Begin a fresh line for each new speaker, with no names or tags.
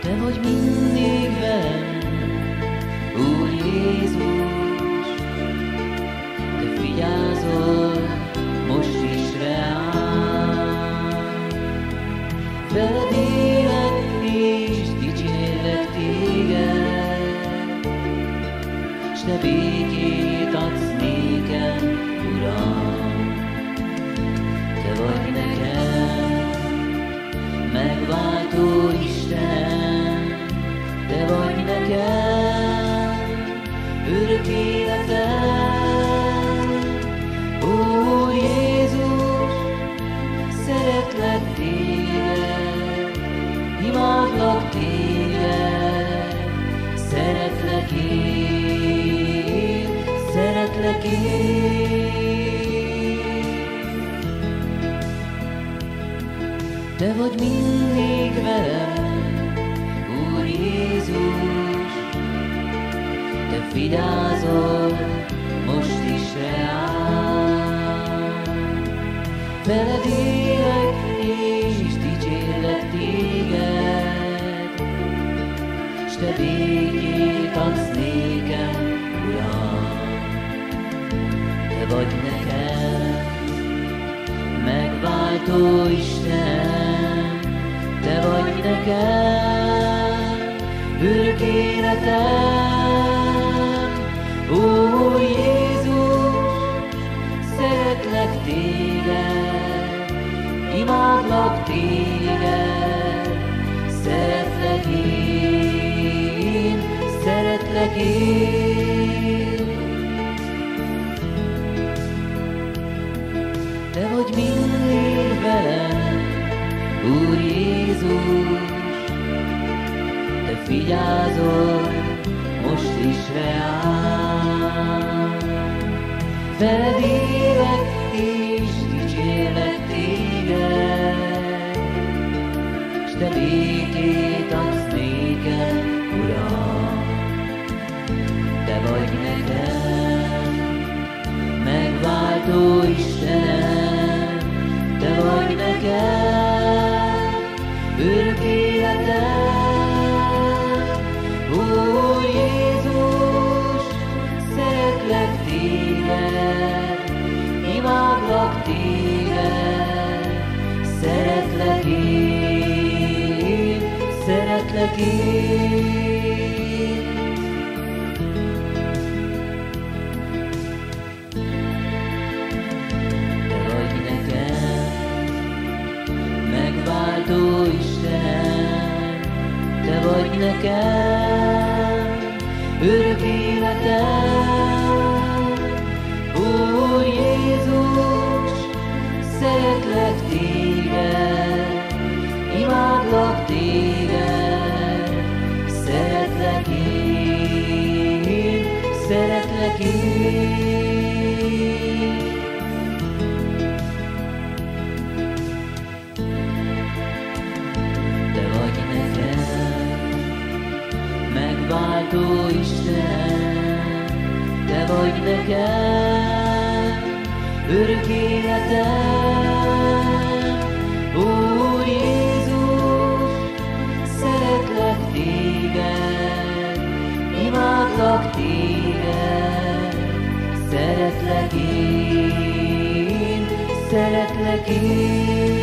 Te vagy mindig velem, Úr Jézus, Te vigyázol most is reám. Veled élek és dicsérlek Téged, s Te békét adsz nékem, Uram. Te vagy nekem megváltó Isten, Te vagy nekem örök életem. Ó Jézus, szeretlek Téged, imádlak Téged, szeretlek én, szeretlek én. Te vagy mindig velem, Úr Jézus, Te vigyázol most is reám. Veled élek és dicsérlek Téged, s Te békét adsz nékem, Uram. Te vagy nekem megváltó Isten, Te vagy nekem örök életem. Ó Jézus, szeretlek Téged, imádlak Téged, szeretlek én, szeretlek én. Te vagy mindig velem, Úr Jézus, Te vigyázol most is reám. Veled élek és dicsérlek Téged, s Te békét adsz nékem, Uram. Te vagy nekem megváltó Istenem, Te vagy nekem örök életem. Ó Jézus, szeretlek Téged, imádlak Téged, szeretlek én, szeretlek én. Megváltó Isten, Te vagy nekem örök életem. Úr Jézus, szeretlek Téged, imádlak Téged, szeretlek én, szeretlek én. Megváltó Isten, Te vagy nekem örök életem. Úr Jézus, szeretlek Téged, imádlak Téged, szeretlek én, szeretlek én.